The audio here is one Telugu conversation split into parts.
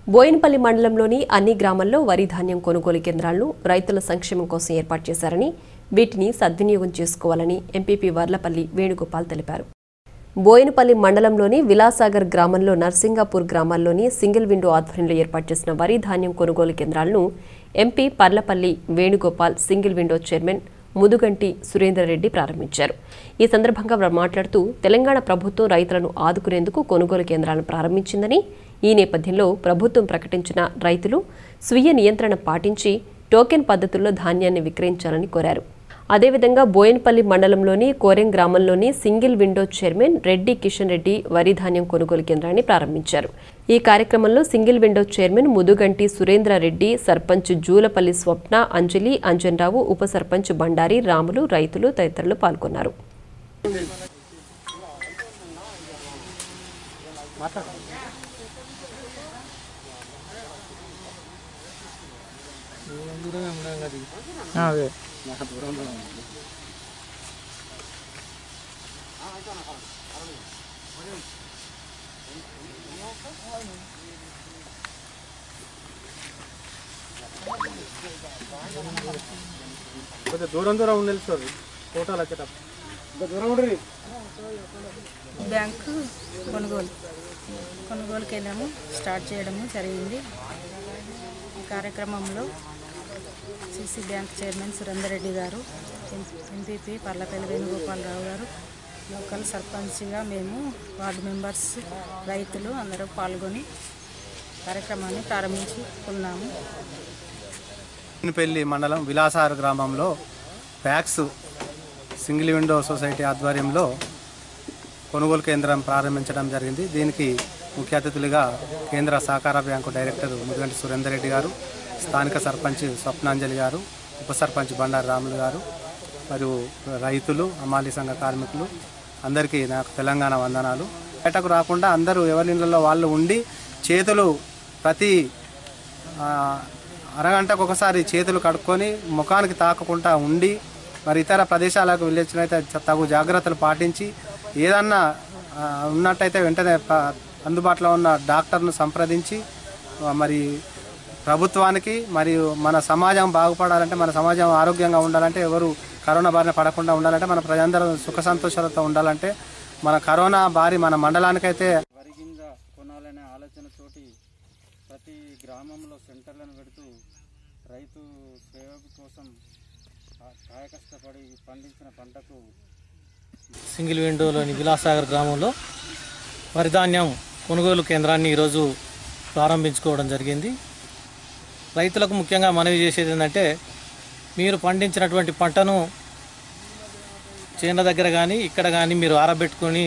బోయినపల్లి మండలంలోని అన్ని గ్రామాల్లో వరి ధాన్యం కొనుగోలు కేంద్రాలను రైతుల సంక్షేమం కోసం ఏర్పాటు చేశారని, వీటిని సద్వినియోగం చేసుకోవాలని ఎంపీపీ వర్లపల్లి వేణుగోపాల్ తెలిపారు. బోయినపల్లి మండలంలోని విలాసాగర్ గ్రామంలో నర్సింగాపూర్ గ్రామాల్లోని సింగిల్ విండో ఆధ్వర్యంలో ఏర్పాటు చేసిన వరి ధాన్యం కొనుగోలు కేంద్రాలను MP Parlapalli Venugopal single window chairman Mudugunti Surender Reddy ప్రారంభించారు. ఈ సందర్భంగా వారు మాట్లాడుతూ తెలంగాణ ప్రభుత్వం రైతులను ఆదుకునేందుకు కొనుగోలు కేంద్రాలను ప్రారంభించిందని, ఈ నేపథ్యంలో ప్రభుత్వం ప్రకటించిన రైతులు స్వీయ నియంత్రణ పాటించి టోకెన్ పద్ధతుల్లో ధాన్యాన్ని విక్రయించాలని కోరారు. అదేవిధంగా బోయినపల్లి మండలంలోని కోరెం గ్రామంలోని single window chairman Reddy Kishan Reddy వరి ధాన్యం కొనుగోలు కేంద్రాన్ని ప్రారంభించారు. ఈ కార్యక్రమంలో single window chairman Mudugunti Surendra Reddy, sarpanch Julapalli Swapna, Anjali, Anjanrao, ఉప సర్పంచ్ బండారి, రాములు, రైతులు తదితరులు పాల్గొన్నారు. దూరం ఉండాలి సార్ ఫోటోలు వచ్చేటప్పుడు. బ్యాంకు కొనుగోలు కేంద్రము స్టార్ట్ చేయడము జరిగింది. ఈ కార్యక్రమంలో CC bank chairman Surender Reddy garu, MPP Parlapalli Venugopala Rao గారు, లోకల్ సర్పంచ్గా మేము, వార్డు మెంబర్స్, రైతులు అందరూ పాల్గొని కార్యక్రమాన్ని ప్రారంభించుకున్నాము. బోయినపల్లి మండలం విలాసాగర్ గ్రామంలో ప్యాక్స్ సింగిల్ విండో సొసైటీ ఆధ్వర్యంలో కొనుగోలు కేంద్రం ప్రారంభించడం జరిగింది. దీనికి ముఖ్య అతిథులుగా కేంద్ర సహకార బ్యాంకు డైరెక్టర్ ముదుగంటి సురేందర్ రెడ్డి గారు, స్థానిక సర్పంచ్ స్వప్నాంజలి గారు, ఉప సర్పంచ్ బండారి రాములు గారు మరియు రైతులు, అమాలి సంఘ కార్మికులు అందరికీ నాకు తెలంగాణ వందనాలు. బయటకు రాకుండా అందరూ ఎవరి ఇళ్లలో వాళ్ళు ఉండి చేతులు ప్రతి అరగంటకు ఒకసారి చేతులు కడుక్కొని ముఖానికి తాకకుండా ఉండి మరి ఇతర ప్రదేశాలకు వెళ్ళినట్లయితే తగు జాగ్రత్తలు పాటించి ఏదన్నా ఉన్నట్టయితే వెంటనే అందుబాటులో ఉన్న డాక్టర్ను సంప్రదించి మరి ప్రభుత్వానికి మరియు మన సమాజం బాగుపడాలంటే, మన సమాజం ఆరోగ్యంగా ఉండాలంటే, ఎవరు కరోనా బారిన పడకుండా ఉండాలంటే, మన ప్రజలందరూ సుఖ సంతోషాలతో ఉండాలంటే మన కరోనా బారి మన మండలానికైతే వరి గింజ కొనాలనే ఆలోచనతోటి ప్రతి గ్రామంలో సెంటర్లను పెడుతూ రైతు సేవ కోసం కాయకష్టపడి పండించిన పంటకు సింగిల్ విండోలోని విలాసాగర్ గ్రామంలో వరి ధాన్యం కొనుగోలు కేంద్రాన్ని ఈరోజు ప్రారంభించుకోవడం జరిగింది. రైతులకు ముఖ్యంగా మనవి చేసేది ఏంటంటే, మీరు పండించినటువంటి పంటను చేనుల దగ్గర కానీ ఇక్కడ కానీ మీరు ఆరబెట్టుకొని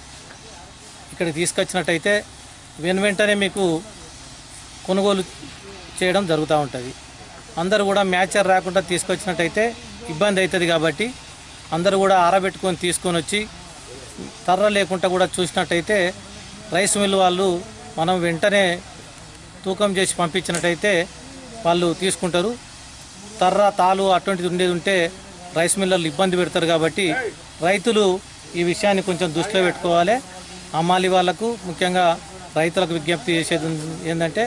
ఇక్కడ తీసుకొచ్చినట్టయితే వెంటనే మీకు కొనుగోలు చేయడం జరుగుతూ ఉంటుంది. అందరూ కూడా మ్యాచర్ రాకుండా తీసుకొచ్చినట్టయితే ఇబ్బంది అవుతుంది. కాబట్టి అందరూ కూడా ఆరబెట్టుకొని తీసుకొని వచ్చి తర్ర లేకుండా కూడా చూసినట్టయితే రైస్ మిల్ వాళ్ళు మనం వెంటనే తూకం చేసి పంపించినట్టయితే వాళ్ళు తీసుకుంటారు. తర్ర తాలు అటువంటిది ఉండేది ఉంటే రైస్ మిల్లర్లు ఇబ్బంది పెడతారు. కాబట్టి రైతులు ఈ విషయాన్ని కొంచెం దృష్టిలో పెట్టుకోవాలి. అమ్మాలి వాళ్లకు ముఖ్యంగా రైతులకు విజ్ఞప్తి చేసేది ఏంటంటే,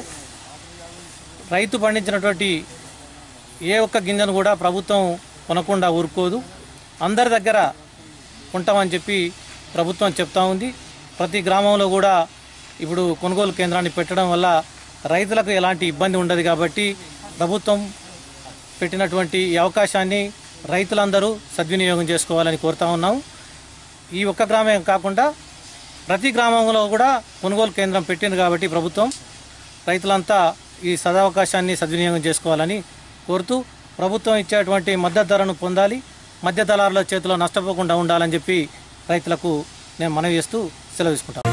రైతు పండించినటువంటి ఏ ఒక్క గింజను కూడా ప్రభుత్వం కొనకుండా ఊరుకోదు. అందరి దగ్గర కొంటామని చెప్పి ప్రభుత్వం చెప్తా ఉంది. ప్రతి గ్రామంలో కూడా ఇప్పుడు కొనుగోలు కేంద్రాన్ని పెట్టడం వల్ల రైతులకు ఎలాంటి ఇబ్బంది ఉండదు. కాబట్టి ప్రభుత్వం పెట్టినటువంటి ఈ అవకాశాన్ని రైతులందరూ సద్వినియోగం చేసుకోవాలని కోరుతా ఉన్నాం. ఈ ఒక్క గ్రామం కాకుండా ప్రతి గ్రామంలో కూడా కొనుగోలు కేంద్రం పెట్టింది. కాబట్టి ప్రభుత్వం రైతులంతా ఈ సదవకాశాన్ని సద్వినియోగం చేసుకోవాలని కోరుతూ, ప్రభుత్వం ఇచ్చేటువంటి మద్దతు ధరను పొందాలి, మధ్య దళారుల చేతిలో నష్టపోకుండా ఉండాలని చెప్పి రైతులకు నేను మనవి చేస్తూ సెలవు తీసుకుంటాను.